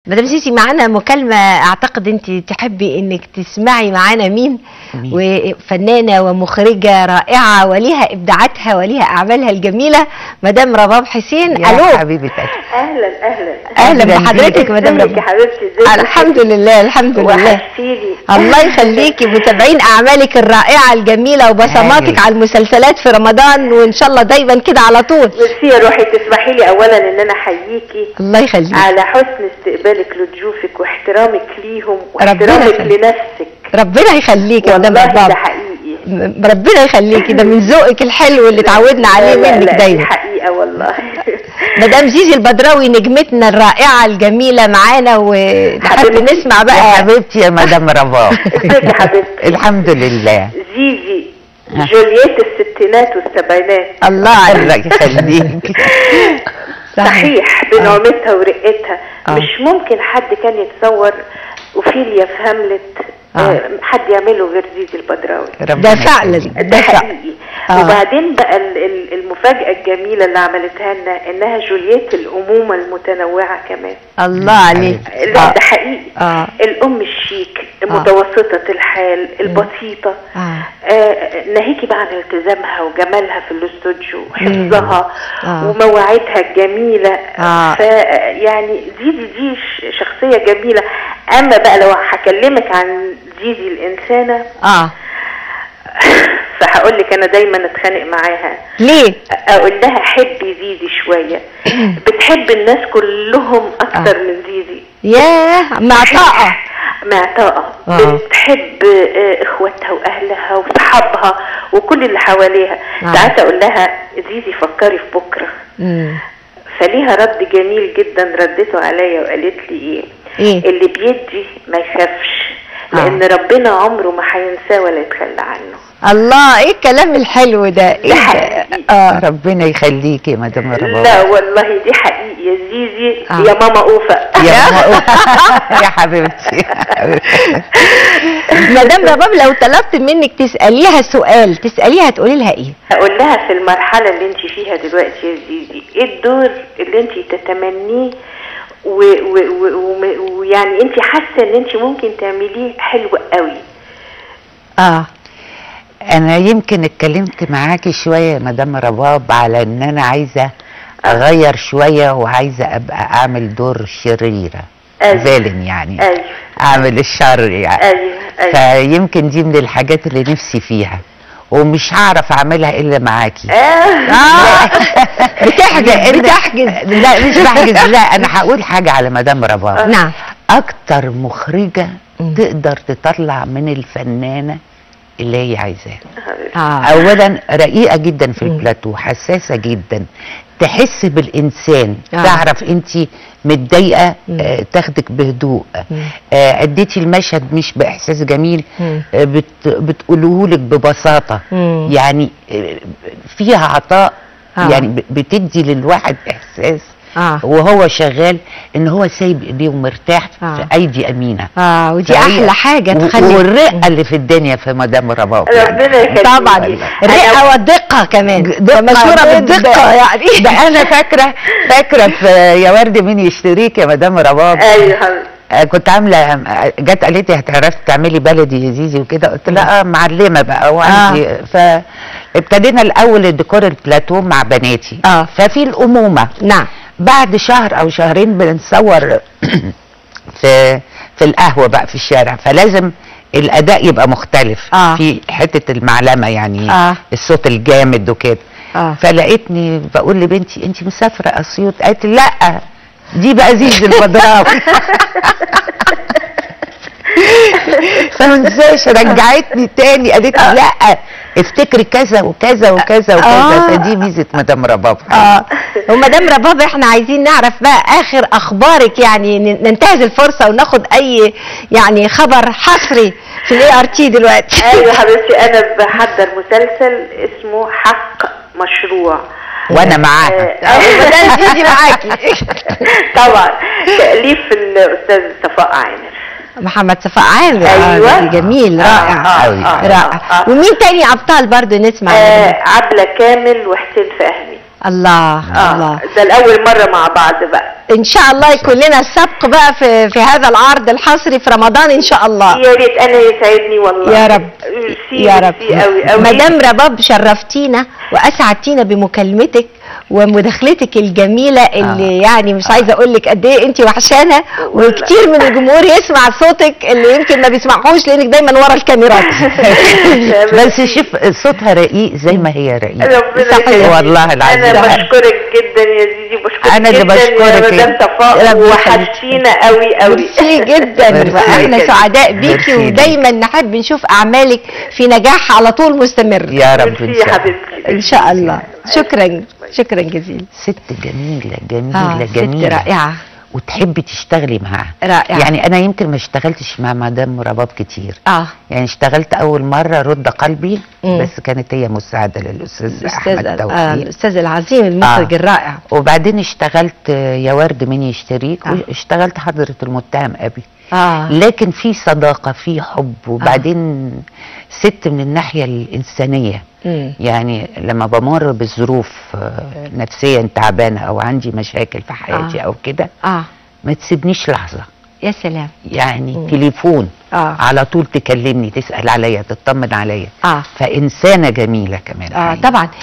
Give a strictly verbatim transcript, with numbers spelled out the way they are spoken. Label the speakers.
Speaker 1: مدام زيزي معانا مكالمة، اعتقد انت تحبي انك تسمعي معانا مين؟ مين؟ وفنانة ومخرجة رائعة وليها ابداعاتها وليها اعمالها الجميلة، مدام رباب حسين.
Speaker 2: الو يا حبيبتي.
Speaker 3: اهلا اهلا
Speaker 1: اهلا بحضرتك مدام رباب.
Speaker 3: يا حبيبتي.
Speaker 1: الحمد لله الحمد لله. الله يخليكي، متابعين اعمالك الرائعة الجميلة وبصماتك على المسلسلات في رمضان، وان شاء الله دايما كده على طول.
Speaker 3: ميرسي يا روحي. تسمحي لي اولا ان انا احييكي
Speaker 1: الله يخليكي
Speaker 3: على حسن استقبالك لضيوفك واحترامك ليهم واحترامك لنفسك.
Speaker 1: ربنا يخليكي يا مدام رباب.
Speaker 3: والله ده حقيقي.
Speaker 1: ربنا يخليكي، ده من ذوقك الحلو اللي اتعودنا عليه منك دايما.
Speaker 3: دي حقيقه والله.
Speaker 1: مدام زيزي البدراوي نجمتنا الرائعه الجميله معانا، ونحب نسمع بقى.
Speaker 2: يا حبيبتي يا مدام رباب.
Speaker 3: ازيك يا حبيبتي؟
Speaker 2: الحمد لله.
Speaker 3: زيزي جولييت الستينات والسبعينات.
Speaker 2: الله يخليك.
Speaker 3: صحيح بنعومتها ورقتها. آه. مش ممكن حد كان يتصور اوفيليا في هاملت آه. حد يعمله غير زيزي البدراوي.
Speaker 1: ده فعلا
Speaker 3: ده حقيقي. آه. وبعدين بقى المفاجأة الجميلة اللي عملتها لنا انها جولييت الامومة المتنوعة كمان.
Speaker 1: الله عليك.
Speaker 3: لا ده حقيقي.
Speaker 1: آه.
Speaker 3: الام الشيك، متوسطة الحال، البسيطة. آه. آه. ناهيكي بقى عن التزامها وجمالها في الاستوديو وحفظها آه. ومواعيدها الجميلة. آه. فيعني زيزي دي شخصية جميلة. اما بقى لو هكلمك عن زيزي الانسانة
Speaker 1: اه
Speaker 3: فهقول لك انا دايما اتخانق معاها.
Speaker 1: ليه؟
Speaker 3: اقول لها حبي زيزي شويه. بتحب الناس كلهم اكتر آه. من زيزي.
Speaker 1: ياه معطاءه
Speaker 3: معطاءه. آه. بتحب اخواتها واهلها وصحابها وكل اللي حواليها. آه. ساعات اقول لها زيزي فكري في بكره. مم. فليها رد جميل جدا ردته عليا وقالت لي ايه؟
Speaker 1: إيه؟
Speaker 3: اللي بيدي ما يخافش، لان آه. ربنا عمره ما هينساه ولا يتخلى عنه.
Speaker 1: الله، ايه الكلام الحلو ده؟
Speaker 3: ايه
Speaker 2: اه ربنا يخليكي يا مدام رباب.
Speaker 3: لا والله دي حقيقي يا زيزي. آه. يا ماما اوفا.
Speaker 2: يا ماما اوفا. يا حبيبتي.
Speaker 1: مدام رباب لو طلبت منك تساليها سؤال تساليها تقولي لها ايه؟
Speaker 3: هقول لها في المرحله اللي انت فيها دلوقتي يا زيزي ايه الدور اللي انت تتمنيه ويعني انت حاسه ان انت ممكن تعمليه حلو قوي؟
Speaker 2: اه انا يمكن اتكلمت معاكي شويه يا مدام رباب على ان انا عايزه اغير شويه وعايزه ابقى اعمل دور شريره. أيوة. فالن يعني.
Speaker 3: أيوة.
Speaker 2: اعمل الشر يعني.
Speaker 3: أيوة. أيوة.
Speaker 2: فيمكن دي من الحاجات اللي نفسي فيها ومش هعرف اعملها الا معاكي.
Speaker 1: اه بتحجز بتحجز.
Speaker 2: لا مش بحجز. لا انا هقول حاجه على مدام رباب.
Speaker 1: نعم.
Speaker 2: اكتر مخرجه تقدر تطلع من الفنانه اللي هي عايزاه. آه. اولا رقيقه جدا في البلاتو، حساسه جدا، تحس بالانسان. آه. تعرف انت متضايقه آه تاخدك بهدوء. آه اديتي المشهد مش باحساس جميل آه بت بتقولهولك ببساطه. مم. يعني آه فيها عطاء. آه. يعني بتدي للواحد احساس آه. وهو شغال ان هو سايب ايديه ومرتاح آه. في ايدي امينه.
Speaker 1: اه ودي احلى حاجه تخلي.
Speaker 2: والرقه اللي في الدنيا في مدام رباب.
Speaker 3: ربنا يخليك.
Speaker 1: طبعا الرقه والدقه كمان مشهوره بالدقه يعني.
Speaker 2: ده انا فاكره فاكره في يا ورد مين يشتريك يا مدام رباب.
Speaker 3: ايوه
Speaker 2: كنت عامله جت قالت لي هتعرفي تعملي بلدي يا زيزي وكده، قلت لها معلمه بقى وعندي آه. فابتدينا الاول الديكور البلاتو مع بناتي.
Speaker 1: اه
Speaker 2: ففي الامومه.
Speaker 1: نعم.
Speaker 2: بعد شهر او شهرين بنصور في في القهوه بقى في الشارع، فلازم الاداء يبقى مختلف.
Speaker 1: آه.
Speaker 2: في حته المعلمه يعني.
Speaker 1: آه.
Speaker 2: الصوت الجامد وكده.
Speaker 1: آه.
Speaker 2: فلقيتني بقول لبنتي انت مسافره اسيوط؟ قالت لا دي بقى زيزي البدراوي. فمنساش رجعتني تاني قالت لي لا افتكري كذا وكذا وكذا وكذا. آه. فدي ميزه مدام رباب.
Speaker 1: اه ومدام رباب احنا عايزين نعرف بقى اخر اخبارك، يعني ننتهز الفرصه وناخد اي يعني خبر حصري في الاي ار تي دلوقتي.
Speaker 3: ايوه حبيبتي انا بحضر مسلسل اسمه حق مشروع
Speaker 2: وانا معاها.
Speaker 1: مدام زيزي معاكي.
Speaker 3: طبعا تاليف الاستاذ صفاء عامر.
Speaker 1: محمد صفاء عامر.
Speaker 3: ايوه
Speaker 1: آه جميل رائع.
Speaker 2: آه آه
Speaker 1: رائع. آه آه. ومين تاني ابطال برضو نسمع؟
Speaker 3: آه عبلة كامل وحسين فهمي.
Speaker 1: الله
Speaker 3: آه
Speaker 1: الله.
Speaker 3: ده الاول مره مع بعض بقى
Speaker 1: ان شاء الله يكون لنا السبق بقى في في هذا العرض الحصري في رمضان ان شاء الله.
Speaker 3: يا ريت، انا يسعدني والله.
Speaker 1: يا رب يا رب.
Speaker 3: قوي قوي.
Speaker 1: مدام رباب شرفتينا واسعدتينا بمكالمتك ومداخلتك الجميله اللي آه. يعني مش آه. عايزه اقول لك قد ايه انت وحشانه، وكتير من الجمهور يسمع صوتك اللي يمكن ما بيسمعهوش لانك دايما ورا الكاميرات.
Speaker 2: بس شوف صوتها رقيق زي ما هي رقيقه.
Speaker 3: ربنا يخليك
Speaker 2: والله العظيم.
Speaker 3: انا بشكرك جدا يا زيزي، بشكرك
Speaker 2: انا اللي بشكرك
Speaker 3: يا مدام صفاء، وحشتينا قوي قوي.
Speaker 1: ميرسي جدا، واحنا سعداء بيكي ودايما نحب نشوف اعمالك في نجاح على طول مستمر
Speaker 2: يا رب.
Speaker 3: ان شاء الله
Speaker 1: ان شاء الله. شكرا شكرا جزيلا.
Speaker 2: ست جميله جميله
Speaker 1: آه
Speaker 2: جميله
Speaker 1: ست رائعه
Speaker 2: وتحبي تشتغلي معاها.
Speaker 1: رائعه.
Speaker 2: يعني انا يمكن ما اشتغلتش مع مدام رباب كتير.
Speaker 1: اه
Speaker 2: يعني اشتغلت اول مره رد قلبي مم. بس كانت هي مساعده للاستاذ احمد توفيق.
Speaker 1: آه الاستاذ العظيم المخرج آه. الرائع.
Speaker 2: وبعدين اشتغلت يا ورد من يشتريك آه. واشتغلت حضره المتهم ابي.
Speaker 1: آه.
Speaker 2: لكن في صداقه، في حب، وبعدين آه. ست من الناحيه الانسانيه. مم. يعني لما بمر بظروف نفسيا تعبانه او عندي مشاكل في حياتي آه. او كده آه. ما تسيبنيش لحظه.
Speaker 1: يا سلام.
Speaker 2: يعني مم. تليفون آه. على طول تكلمني، تسال عليا، تطمن عليا. آه. فانسانه جميله كمان.
Speaker 1: اه طبعا.